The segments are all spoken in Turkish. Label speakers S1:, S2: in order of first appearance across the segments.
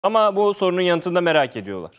S1: Ama bu sorunun yanıtını da merak ediyorlar.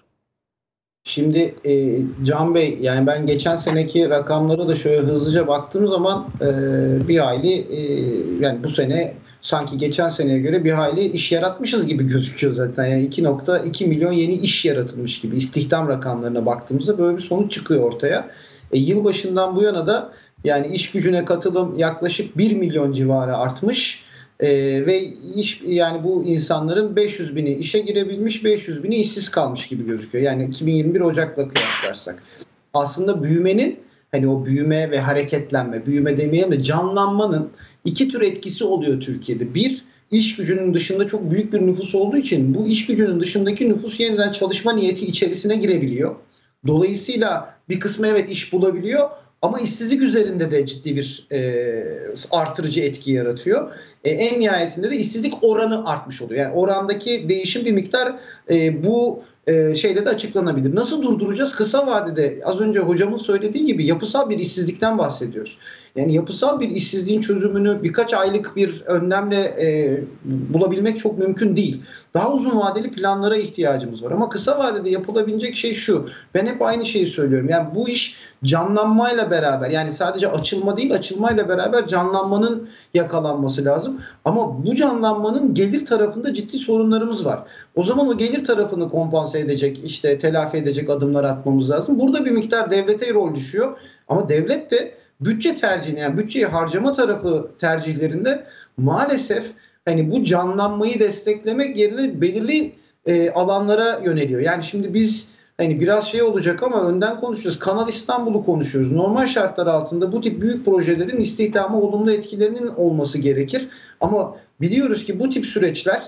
S2: Şimdi Can Bey, yani ben geçen seneki rakamlara da şöyle hızlıca baktığım zaman bir hayli yani bu sene sanki geçen seneye göre bir hayli iş yaratmışız gibi gözüküyor zaten. Yani 2,2 milyon yeni iş yaratılmış gibi istihdam rakamlarına baktığımızda böyle bir sonuç çıkıyor ortaya. Yılbaşından bu yana da yani iş gücüne katılım yaklaşık 1 milyon civarı artmış. Ve yani bu insanların 500 bini işe girebilmiş, 500 bini işsiz kalmış gibi gözüküyor. Yani 2021 Ocak'la kıyaslarsak. Aslında büyümenin, hani o büyüme ve hareketlenme, büyüme demeyelim de canlanmanın iki tür etkisi oluyor Türkiye'de. Bir, iş gücünün dışında çok büyük bir nüfus olduğu için bu iş gücünün dışındaki nüfus yeniden çalışma niyeti içerisine girebiliyor. Dolayısıyla bir kısmı evet iş bulabiliyor ama işsizlik üzerinde de ciddi bir artırıcı etki yaratıyor. En nihayetinde de işsizlik oranı artmış oluyor. Yani orandaki değişim bir miktar bu şeyle de açıklanabilir. Nasıl durduracağız? Kısa vadede az önce hocamın söylediği gibi yapısal bir işsizlikten bahsediyoruz. Yani yapısal bir işsizliğin çözümünü birkaç aylık bir önlemle bulabilmek çok mümkün değil. Daha uzun vadeli planlara ihtiyacımız var. Ama kısa vadede yapılabilecek şey şu. Ben hep aynı şeyi söylüyorum. Yani bu iş canlanmayla beraber, yani sadece açılma değil, açılmayla beraber canlanmanın yakalanması lazım. Ama bu canlanmanın gelir tarafında ciddi sorunlarımız var. O zaman o gelir tarafını kompanse edecek, işte telafi edecek adımlar atmamız lazım. Burada bir miktar devlete rol düşüyor. Ama devlet de bütçe tercihini, yani bütçeyi harcama tarafı tercihlerinde maalesef hani bu canlanmayı desteklemek yerine belirli alanlara yöneliyor. Yani şimdi biz hani biraz şey olacak ama önden konuşuyoruz. Kanal İstanbul'u konuşuyoruz. Normal şartlar altında bu tip büyük projelerin istihdama olumlu etkilerinin olması gerekir. Ama biliyoruz ki bu tip süreçler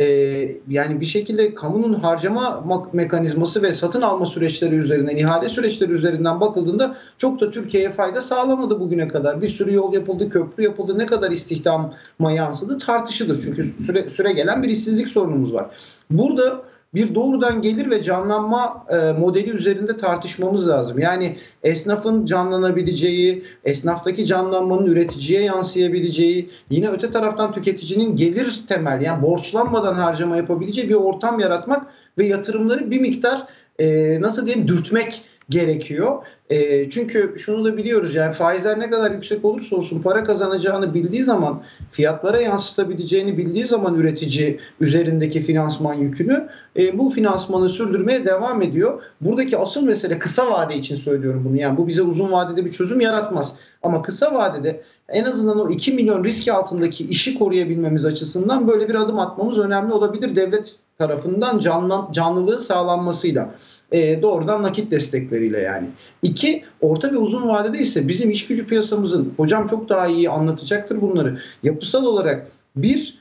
S2: yani bir şekilde kamunun harcama mekanizması ve satın alma süreçleri üzerinden, ihale süreçleri üzerinden bakıldığında çok da Türkiye'ye fayda sağlamadı bugüne kadar. Bir sürü yol yapıldı, köprü yapıldı. Ne kadar istihdama yansıdı tartışılır. Çünkü süre gelen bir işsizlik sorunumuz var. Burada bir doğrudan gelir ve canlanma modeli üzerinde tartışmamız lazım. Yani esnafın canlanabileceği, esnaftaki canlanmanın üreticiye yansıyabileceği, yine öte taraftan tüketicinin gelir temel, yani borçlanmadan harcama yapabileceği bir ortam yaratmak ve yatırımları bir miktar nasıl diyeyim dürtmek gerekiyor. Çünkü şunu da biliyoruz, yani faizler ne kadar yüksek olursa olsun para kazanacağını bildiği zaman, fiyatlara yansıtabileceğini bildiği zaman üretici üzerindeki finansman yükünü bu finansmanı sürdürmeye devam ediyor. Buradaki asıl mesele, kısa vade için söylüyorum bunu, yani bu bize uzun vadede bir çözüm yaratmaz. Ama kısa vadede en azından o 2 milyon riski altındaki işi koruyabilmemiz açısından böyle bir adım atmamız önemli olabilir. Devlet tarafından canlılığı sağlanmasıyla. Doğrudan nakit destekleriyle yani. İki, orta ve uzun vadede ise bizim iş gücü piyasamızın, hocam çok daha iyi anlatacaktır bunları, yapısal olarak bir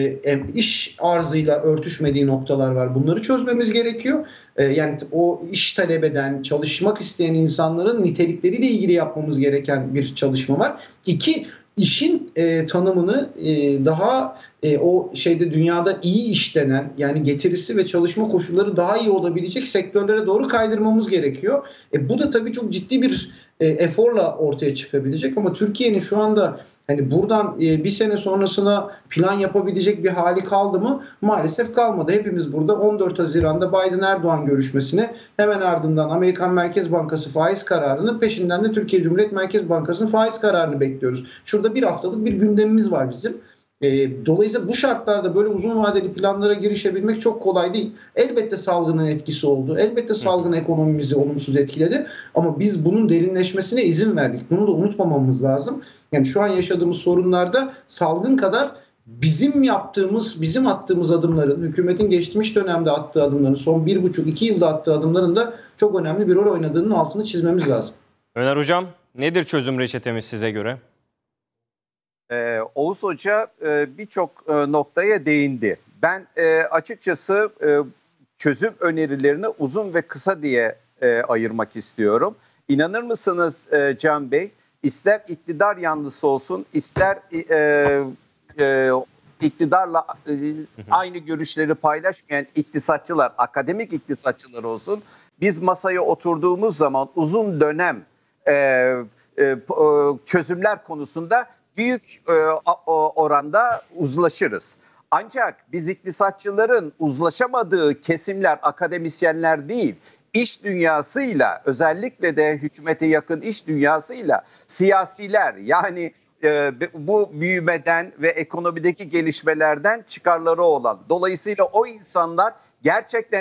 S2: iş arzıyla örtüşmediği noktalar var. Bunları çözmemiz gerekiyor. Yani o iş talep eden, çalışmak isteyen insanların nitelikleriyle ilgili yapmamız gereken bir çalışma var. İki, işin tanımını daha o şeyde dünyada iyi işlenen, yani getirisi ve çalışma koşulları daha iyi olabilecek sektörlere doğru kaydırmamız gerekiyor. Bu da tabii çok ciddi bir eforla ortaya çıkabilecek ama Türkiye'nin şu anda hani buradan bir sene sonrasına plan yapabilecek bir hali kaldı mı? Maalesef kalmadı. Hepimiz burada 14 Haziran'da Biden-Erdoğan görüşmesine, hemen ardından Amerikan Merkez Bankası faiz kararını, peşinden de Türkiye Cumhuriyet Merkez Bankası'nın faiz kararını bekliyoruz. Şurada bir haftalık bir gündemimiz var bizim. Dolayısıyla bu şartlarda böyle uzun vadeli planlara girişebilmek çok kolay değil. Elbette salgının etkisi oldu. Elbette salgın ekonomimizi olumsuz etkiledi. Ama biz bunun derinleşmesine izin verdik. Bunu da unutmamamız lazım. Yani şu an yaşadığımız sorunlarda salgın kadar bizim attığımız adımların, hükümetin geçmiş dönemde attığı adımların, son 1,5-2 yılda attığı adımların da çok önemli bir rol oynadığının altını çizmemiz lazım.
S1: Öner Hocam, nedir çözüm reçetemiz size göre?
S3: Oğuz Hoca birçok noktaya değindi. Ben açıkçası çözüm önerilerini uzun ve kısa diye ayırmak istiyorum. İnanır mısınız Can Bey, ister iktidar yanlısı olsun, ister iktidarla aynı görüşleri paylaşmayan iktisatçılar, akademik iktisatçılar olsun, biz masaya oturduğumuz zaman uzun dönem çözümler konusunda büyük oranda uzlaşırız. Ancak biz iktisatçıların uzlaşamadığı kesimler akademisyenler değil, iş dünyasıyla, özellikle de hükümete yakın iş dünyasıyla siyasiler, yani bu büyümeden ve ekonomideki gelişmelerden çıkarları olan. Dolayısıyla o insanlar gerçekten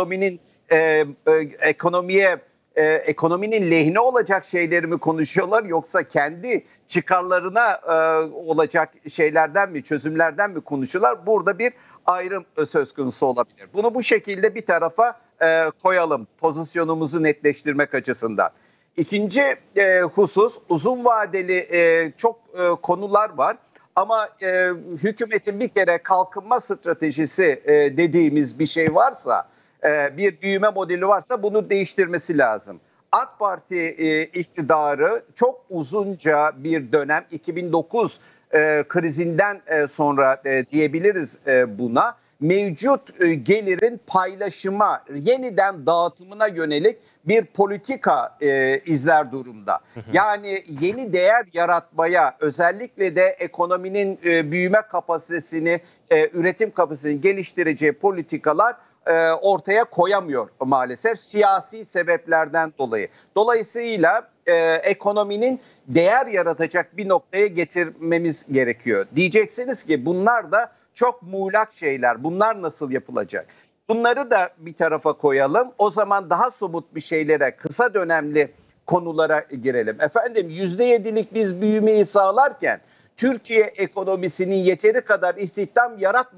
S3: ekonominin lehine olacak şeyleri mi konuşuyorlar, yoksa kendi çıkarlarına olacak şeylerden mi, çözümlerden mi konuşuyorlar? Burada bir ayrım söz konusu olabilir. Bunu bu şekilde bir tarafa koyalım, pozisyonumuzu netleştirmek açısından. İkinci husus, uzun vadeli çok konular var. Ama hükümetin bir kere kalkınma stratejisi dediğimiz bir şey varsa, bir büyüme modeli varsa bunu değiştirmesi lazım. AK Parti iktidarı çok uzunca bir dönem, 2009 krizinden sonra diyebiliriz buna, mevcut gelirin paylaşıma, yeniden dağıtımına yönelik bir politika izler durumda. Yani yeni değer yaratmaya, özellikle de ekonominin büyüme kapasitesini, üretim kapasitesini geliştireceği politikalar ortaya koyamıyor maalesef, siyasi sebeplerden dolayı. Dolayısıyla ekonominin değer yaratacak bir noktaya getirmemiz gerekiyor. Diyeceksiniz ki bunlar da çok muğlak şeyler. Bunlar nasıl yapılacak? Bunları da bir tarafa koyalım. O zaman daha somut bir şeylere, kısa dönemli konulara girelim. Efendim, %7'lik biz büyümeyi sağlarken Türkiye ekonomisinin yeteri kadar istihdam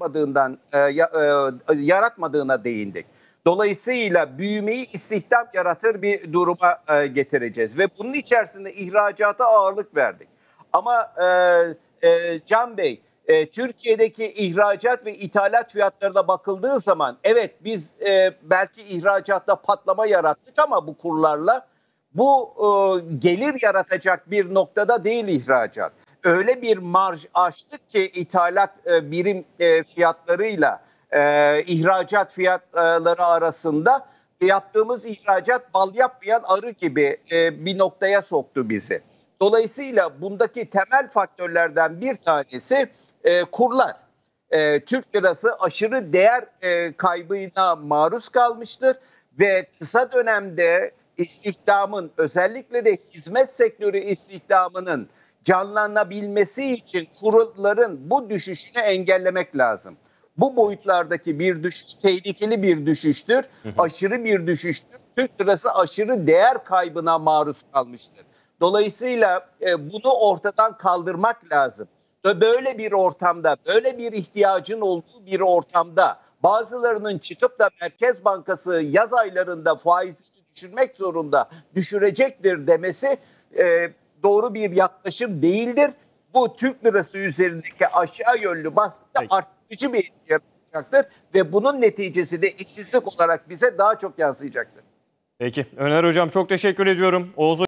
S3: yaratmadığına değindik. Dolayısıyla büyümeyi istihdam yaratır bir duruma getireceğiz ve bunun içerisinde ihracata ağırlık verdik. Ama Can Bey, Türkiye'deki ihracat ve ithalat fiyatlarına bakıldığı zaman evet biz belki ihracatta patlama yarattık ama bu kurlarla bu gelir yaratacak bir noktada değil ihracat. Öyle bir marj açtık ki ithalat birim fiyatlarıyla ihracat fiyatları arasında yaptığımız ihracat bal yapmayan arı gibi bir noktaya soktu bizi. Dolayısıyla bundaki temel faktörlerden bir tanesi kurlar. Türk lirası aşırı değer kaybına maruz kalmıştır ve kısa dönemde istihdamın, özellikle de hizmet sektörü istihdamının canlanabilmesi için kurların bu düşüşünü engellemek lazım. Bu boyutlardaki bir düşüş tehlikeli bir düşüştür, aşırı bir düşüştür. Türk lirası aşırı değer kaybına maruz kalmıştır. Dolayısıyla bunu ortadan kaldırmak lazım. Böyle bir ortamda, böyle bir ihtiyacın olduğu bir ortamda bazılarının çıkıp da Merkez Bankası yaz aylarında faizleri düşürmek zorunda, düşürecektir demesi doğru bir yaklaşım değildir. Bu Türk lirası üzerindeki aşağı yönlü baskıda artırıcı bir etki yaratacaktır ve bunun neticesi de işsizlik olarak bize daha çok yansıyacaktır.
S1: Peki. Öner Hocam çok teşekkür ediyorum. Oğuz